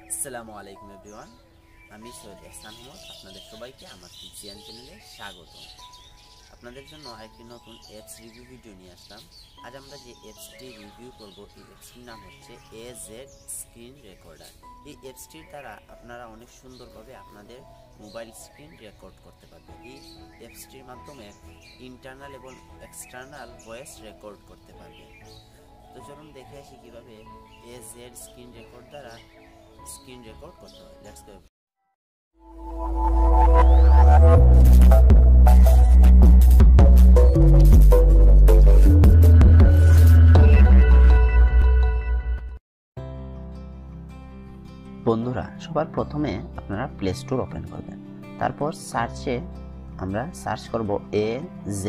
আসসালামু আলাইকুম এভরিওয়ান, আমি সৈয়দ এহসান আহমদ। আপনাদের সবাইকে আমার টিচিয়ান চ্যানেলে স্বাগত। আপনাদের জন্য আরেকটি নতুন অ্যাপস রিভিউ ভিডিও নিয়ে আসলাম। আজ আমরা যে অ্যাপসটি রিভিউ করব, এই অ্যাপসটির নাম হচ্ছে AZ স্ক্রিন রেকর্ডার। এই অ্যাপসটির দ্বারা আপনারা অনেক সুন্দরভাবে আপনাদের মোবাইল স্ক্রিন রেকর্ড করতে পারবেন। এই অ্যাপসটির মাধ্যমে ইন্টারনাল এবং এক্সটার্নাল ভয়েস রেকর্ড করতে পারবেন। তো চলুন দেখে আসি কীভাবে AZ স্ক্রিন রেকর্ড দ্বারা স্ক্রিন রেকর্ড করতে হয়। Let's go. বন্ধুরা, সবার প্রথমে আপনারা প্লে স্টোর ওপেন করবেন। তারপর সার্চে আমরা সার্চ করব AZ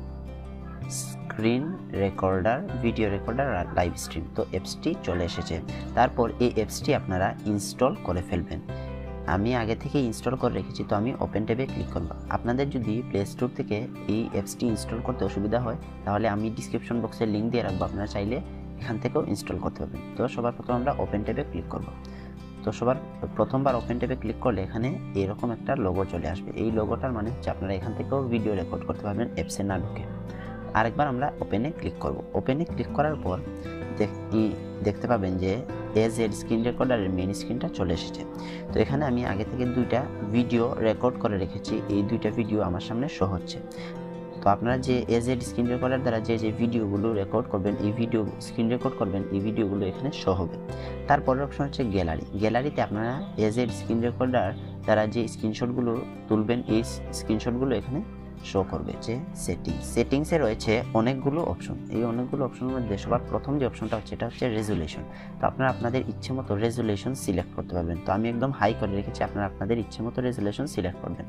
screen recorder, video recorder আর লাইভ স্ট্রিম। তো অ্যাপসটি চলে এসেছে। তারপর এই অ্যাপসটি আপনারা ইনস্টল করে ফেলবেন। আমি আগে থেকে ইনস্টল করে রেখেছি, তো আমি ওপেন ট্যাবে ক্লিক করব। আপনাদের যদি প্লে স্টোর থেকে এই অ্যাপসটি ইনস্টল করতে অসুবিধা হয়, তাহলে আমি ডিসক্রিপশন বক্সে লিঙ্ক দিয়ে রাখবো, আপনারা চাইলে এখান থেকেও ইনস্টল করতে পারবেন। তো সবার প্রথমে আমরা ওপেন ট্যাবে ক্লিক করব। তো সবার প্রথমবার ওপেন ট্যাবে ক্লিক করলে এখানে এরকম একটা লোগো চলে আসবে। এই লোগোটার মানে হচ্ছে আপনারা এখান থেকেও ভিডিও রেকর্ড করতে পারবেন অ্যাপসে না ঢুকে। আরেকবার আমরা ওপেনে ক্লিক করব। ওপেনে ক্লিক করার পর দেখতে পাবেন যে AZ স্ক্রিন রেকর্ডারের মেইন স্ক্রিনটা চলে এসেছে। তো এখানে আমি আগে থেকে দুইটা ভিডিও রেকর্ড করে রেখেছি, এই দুইটা ভিডিও আমার সামনে শো হচ্ছে। তো আপনারা যে AZ স্ক্রিন রেকর্ডার দ্বারা যে ভিডিওগুলো রেকর্ড করবেন, এই ভিডিও স্ক্রিন রেকর্ড করবেন, এই ভিডিওগুলো এখানে শো হবে। তারপরের অপশন হচ্ছে গ্যালারি। গ্যালারিতে আপনারা AZ স্ক্রিন রেকর্ডার দ্বারা যে স্ক্রিনশটগুলো তুলবেন, এই স্ক্রিনশটগুলো এখানে শো করবে। যে সেটিংসে রয়েছে অনেকগুলো অপশন। এই অনেকগুলো অপশনের মধ্যে সবার প্রথম যে অপশনটা হচ্ছে, এটা হচ্ছে রেজুলেশন। তো আপনারা আপনাদের ইচ্ছে মতো রেজুলেশন সিলেক্ট করতে পারবেন। তো আমি একদম হাই করে রেখেছি, আপনারা আপনাদের ইচ্ছে মতো রেজুলেশন সিলেক্ট করবেন।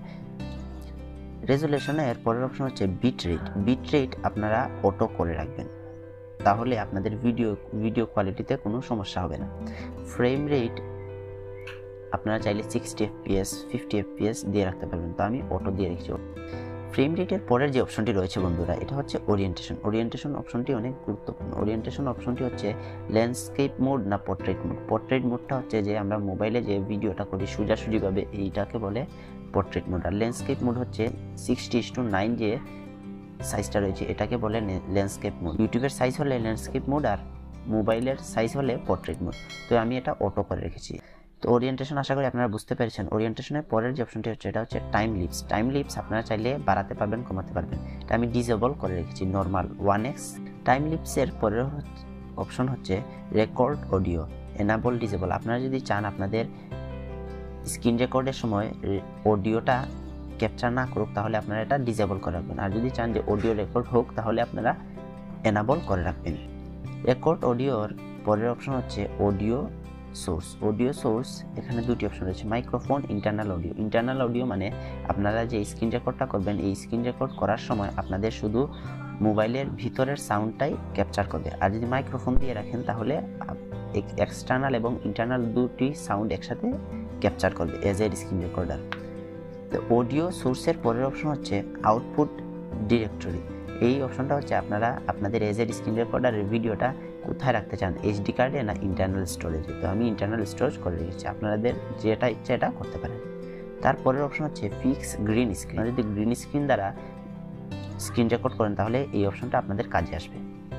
রেজুলেশনের পরের অপশন হচ্ছে বিট রেট। বিট রেট আপনারা অটো করে রাখবেন, তাহলে আপনাদের ভিডিও কোয়ালিটিতে কোনো সমস্যা হবে না। ফ্রেম রেট আপনারা চাইলে 60 FPS 50 FPS দিয়ে রাখতে পারবেন, তো আমি অটো দিয়ে রেখেছি। ফ্রেম রেটের পরের যে অপশনটি রয়েছে বন্ধুরা, এটা হচ্ছে ওরিয়েন্টেশন। ওরিয়েন্টেশন অপশনটি অনেক গুরুত্বপূর্ণ। ওরিয়েন্টেশন অপশনটি হচ্ছে ল্যান্ডস্কেপ মোড না পোর্ট্রেট মোড। পোর্ট্রেট মোডটা হচ্ছে যে আমরা মোবাইলে যে ভিডিওটা করি সোজাসুজিভাবে, এইটাকে বলে পোর্ট্রেট মোড। আর ল্যান্ডস্কেপ মোড হচ্ছে 60:9 যে সাইজটা রয়েছে, এটাকে বলে ল্যান্ডস্কেপ মোড। ইউটিউবের সাইজ হলে ল্যান্ডস্কেপ মোড আর মোবাইলের সাইজ হলে পোর্ট্রেট মোড। তো আমি এটা অটো করে রেখেছি। তো ওরিয়েন্টেশন আশা করি আপনারা বুঝতে পেরেছেন। ওরিয়েন্টেশনের পরের যে অপশনটি হচ্ছে, এটা হচ্ছে টাইম লিপস। টাইম লিপস আপনারা চাইলে বাড়াতে পারবেন, কমাতে পারবেন। এটা আমি ডিসেবল করে রেখেছি, নর্মাল 1x। টাইম লিপসের পরের অপশন হচ্ছে রেকর্ড অডিও, এনাবল ডিসেবল। আপনারা যদি চান আপনাদের স্ক্রিন রেকর্ডের সময় অডিওটা ক্যাপচার না করুক, তাহলে আপনারা এটা ডিসেবল করে রাখবেন। আর যদি চান যে অডিও রেকর্ড হোক, তাহলে আপনারা এনাবল করে রাখবেন। রেকর্ড অডিওর পরের অপশন হচ্ছে অডিও সোর্স। অডিও সোর্স এখানে দুটি অপশন রয়েছে, microphone, internal audio. Internal audio মানে আপনারা যে স্ক্রিন রেকর্ডটা করবেন, এই স্ক্রিন রেকর্ড করার সময় আপনাদের শুধু মোবাইলের ভিতরের সাউন্ডটাই ক্যাপচার করবে। আর যদি মাইক্রোফোন দিয়ে রাখেন, তাহলে এক্সটার্নাল এবং ইন্টারনাল দুটি সাউন্ড একসাথে ক্যাপচার করবে AZ স্ক্রিন রেকর্ডার। তো অডিও সোর্সের পরের অপশন হচ্ছে আউটপুট ডিরেক্টরি। এই অপশনটা হচ্ছে আপনারা আপনাদের AZ স্ক্রিন রেকর্ডারের ভিডিওটা কোথায় রাখতে চান, HD কার্ডে না ইন্টারনাল স্টোরেজে। তো আমি ইন্টারনাল স্টোরেজ করে রেখেছি, আপনাদের যেটা ইচ্ছা এটা করতে পারেন। তারপরের অপশন হচ্ছে ফিক্স গ্রিন স্ক্রিন। যদি গ্রিন স্ক্রিন দ্বারা স্ক্রিন রেকর্ড করেন, তাহলে এই অপশনটা আপনাদের কাজে আসবে।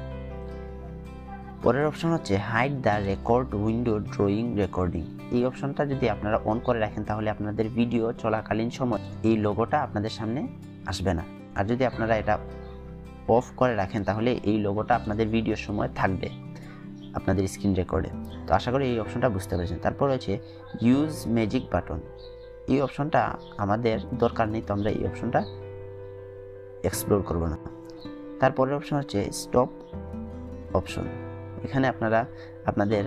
পরের অপশন হচ্ছে hide the record window drawing recording. এই অপশনটা যদি আপনারা অন করে রাখেন, তাহলে আপনাদের ভিডিও চলাকালীন সময় এই লোগোটা আপনাদের সামনে আসবে না। আর যদি আপনারা এটা অফ করে রাখেন, তাহলে এই লোগোটা আপনাদের ভিডিওর সময় থাকবে আপনাদের স্ক্রিন রেকর্ডে। তো আশা করি এই অপশনটা বুঝতে পেরেছেন। তারপর রয়েছে ইউজ ম্যাজিক বাটন। এই অপশনটা আমাদের দরকার নেই, তো আমরা এই অপশনটা এক্সপ্লোর করব না। তারপরের অপশন হচ্ছে স্টপ অপশন। এখানে আপনারা আপনাদের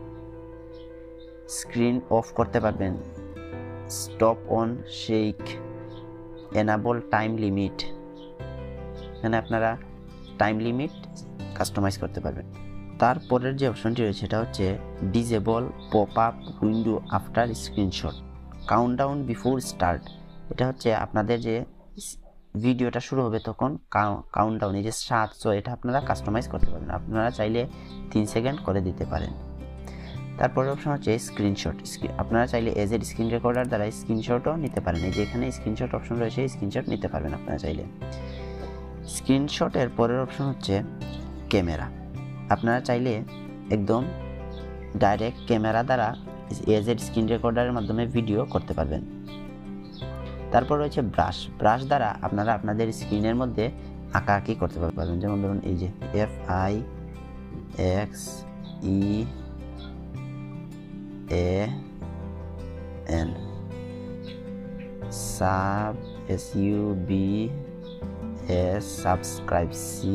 স্ক্রিন অফ করতে পারবেন, stop on shake, enable time limit. এখানে আপনারা টাইম লিমিট কাস্টমাইজ করতে পারবেন। তারপরের যে অপশনটি রয়েছে, এটা হচ্ছে disable pop up window after screenshot, countdown before start. এটা হচ্ছে আপনাদের যে ভিডিওটা শুরু হবে তখন কাউন্টডাউন, এই যে 700, এটা আপনারা কাস্টমাইজ করতে পারেন। আপনারা চাইলে 3 সেকেন্ড করে দিতে পারেন। তারপরের অপশন হচ্ছে স্ক্রিনশট। আপনারা চাইলে এজ এ স্ক্রিন রেকর্ডার দ্বারা স্ক্রিনশটও নিতে পারেন। এই যে এখানে স্ক্রিনশট অপশন রয়েছে, স্ক্রিনশট নিতে পারবেন আপনারা চাইলে। স্ক্রিনশটের পরের অপশন হচ্ছে ক্যামেরা। আপনারা চাইলে একদম ডাইরেক্ট ক্যামেরা দ্বারা এজ এ স্ক্রিন রেকর্ডারের মাধ্যমে ভিডিও করতে পারবেন। তারপর রয়েছে ব্রাশ। ব্রাশ দ্বারা আপনারা আপনাদের স্ক্রিনের মধ্যে আঁকাআঁকি করতে পারবেন। যেমন ধরুন এই যে FIXEAN সাবস্ক্রাইব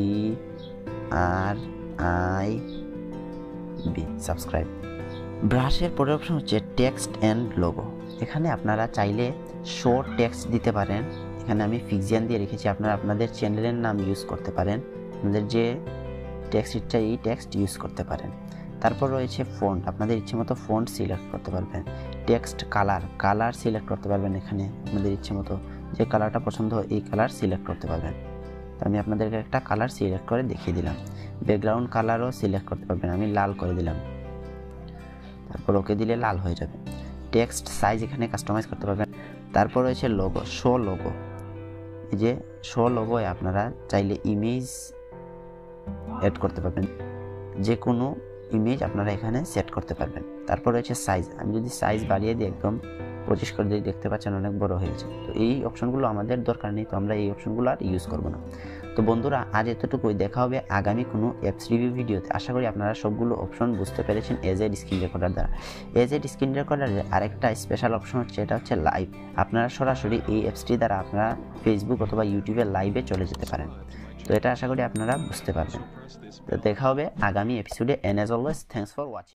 সাবস্ক্রাইব। ব্রাশের পরের অপশন হচ্ছে টেক্সট অ্যান্ড লোগো। এখানে আপনারা চাইলে শর্ট টেক্সট দিতে পারেন। এখানে আমি ফিক্সিয়ান দিয়ে রেখেছি, আপনারা আপনাদের চ্যানেলের নাম ইউজ করতে পারেন, আপনাদের যে টেক্সট ইচ্ছা এই টেক্সট ইউজ করতে পারেন। তারপর রয়েছে ফন্ট। আপনাদের ইচ্ছে মতো ফন্ট সিলেক্ট করতে পারবেন। টেক্সট কালার সিলেক্ট করতে পারবেন। এখানে আপনাদের ইচ্ছে মতো যে কালারটা পছন্দ হয় এই কালার সিলেক্ট করতে পারবেন। তো আমি আপনাদেরকে একটা কালার সিলেক্ট করে দেখিয়ে দিলাম। ব্যাকগ্রাউন্ড কালারও সিলেক্ট করতে পারবেন। আমি লাল করে দিলাম, তারপর ওকে দিলে লাল হয়ে যাবে। টেক্সট সাইজ এখানে কাস্টমাইজ করতে পারবেন। তারপর রয়েছে লোগো, শো লোগো। এই যে শো লোগোয় আপনারা চাইলে ইমেজ অ্যাড করতে পারবেন, যে কোনো ইমেজ আপনারা এখানে সেট করতে পারবেন। তারপর রয়েছে সাইজ। আমি যদি সাইজ বাড়িয়ে দিই একদম 25 করে দিই, দেখতে পাচ্ছেন অনেক বড় হয়েছে। তো এই অপশনগুলো আমাদের দরকার নেই, তো আমরা এই অপশনগুলো আর ইউজ করব না। তো বন্ধুরা আজ এতটুকুই, দেখা হবে আগামী কোনো অ্যাপস রিভিউ ভিডিওতে। আশা করি আপনারা সবগুলো অপশন বুঝতে পেরেছেন এজ এ স্ক্রিন রেকর্ডার দ্বারা। এজ এ স্ক্রিন রেকর্ডারের আরেকটা স্পেশাল অপশন হচ্ছে, এটা হচ্ছে লাইভ। আপনারা সরাসরি এই অ্যাপসটি দ্বারা আপনারা ফেসবুক অথবা ইউটিউবে লাইভে চলে যেতে পারেন। তো এটা আশা করি আপনারা বুঝতে পারবেন। তো দেখা হবে আগামী এপিসোডে। And as always thanks for watching.